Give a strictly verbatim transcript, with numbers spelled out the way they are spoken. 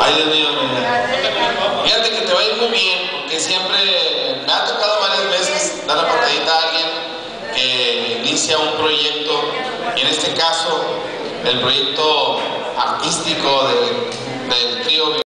Ay, Dios mío, fíjate que te va a ir muy bien, porque siempre me ha tocado varias veces dar la patadita a alguien que inicia un proyecto, y en este caso, el proyecto artístico del, del trío